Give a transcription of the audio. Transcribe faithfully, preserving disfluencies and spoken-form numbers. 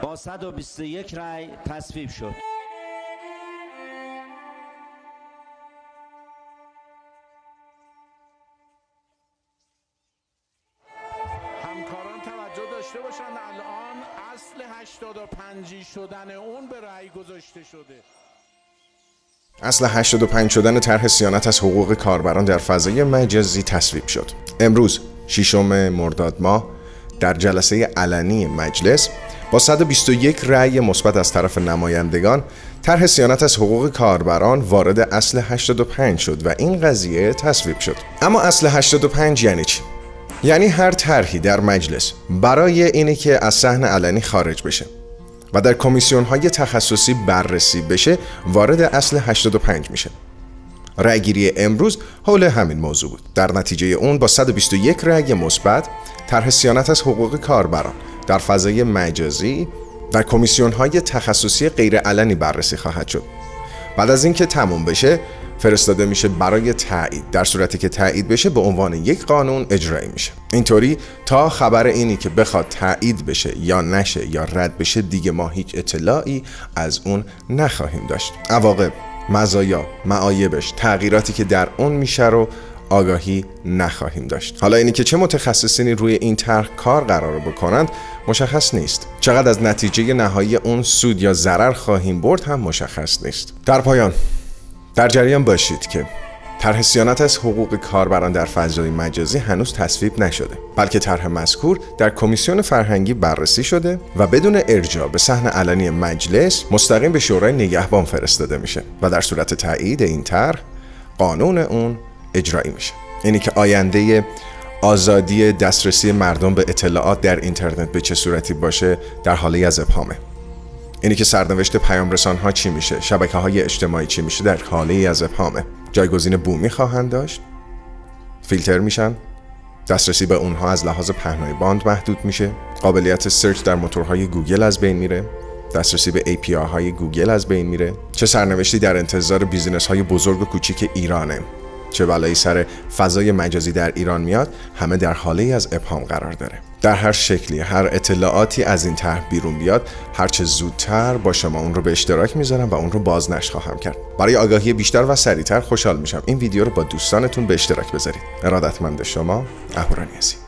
با صد و بیست و یک رأی تصویب شد. همکاران توجه داشته باشند الان اصل هشتاد و پنج شدن اون به رأی گذاشته شده. اصل هشتاد و پنج شدن طرح صیانت از حقوق کاربران در فضای مجازی تصویب شد. امروز ششم مرداد ماه در جلسه علنی مجلس با صد و بیست و یک رأی مثبت از طرف نمایندگان طرح صیانت از حقوق کاربران وارد اصل هشتاد و پنج شد و این قضیه تصویب شد. اما اصل هشتاد و پنج یعنی چی؟ یعنی هر طرحی در مجلس برای اینی که از صحن علنی خارج بشه و در کمیسیون‌های تخصصی بررسی بشه وارد اصل هشتاد و پنج میشه. رأیگیری امروز حول همین موضوع بود. در نتیجه اون با صد و بیست و یک رأی مثبت طرح صیانت از حقوق کاربران در فضای مجازی در کمیسیون‌های تخصصی غیر علنی بررسی خواهد شد. بعد از اینکه تموم بشه فرستاده میشه برای تایید. در صورتی که تایید بشه به عنوان یک قانون اجرایی میشه. اینطوری تا خبر اینی که بخواد تایید بشه یا نشه یا رد بشه دیگه ما هیچ اطلاعی از اون نخواهیم داشت. عواقب، مزایا، معایبش، تغییراتی که در اون میشه رو آگاهی نخواهیم داشت. حالا اینی که چه متخصصینی روی این طرح کار قرار بکنند مشخص نیست. چقدر از نتیجه نهایی اون سود یا ضرر خواهیم برد هم مشخص نیست. در پایان در جریان باشید که طرح صیانت از حقوق کاربران در فضای مجازی هنوز تصویب نشده، بلکه طرح مذکور در کمیسیون فرهنگی بررسی شده و بدون ارجاع به صحن علنی مجلس مستقیم به شورای نگهبان فرستاده میشه و در صورت تایید این طرح قانون اون اجرایی میشه. اینی که آینده آزادی دسترسی مردم به اطلاعات در اینترنت به چه صورتی باشه در حالی از ابهامه. اینی که سرنوشت پیام رسان ها چی میشه، شبکه های اجتماعی چی میشه در حالی از ابهامه. جایگزین بومی خواهند داشت، فیلتر میشن، دسترسی به اونها از لحاظ پهنای باند محدود میشه، قابلیت سرچ در موتورهای گوگل از بین میره، دسترسی به ای پی آی های گوگل از بین میره. چه سرنوشتی در انتظار بیزینس های بزرگ و کوچیک ایرانه، چه بلایی سر فضای مجازی در ایران میاد، همه در حالی از ابهام قرار داره. در هر شکلی هر اطلاعاتی از این طرح بیرون بیاد هر چه زودتر با شما اون رو به اشتراک میذارم و اون رو بازنشر خواهم کرد. برای آگاهی بیشتر و سریعتر خوشحال میشم این ویدیو رو با دوستانتون به اشتراک بذارید. ارادتمند شما، اهورا نیازی.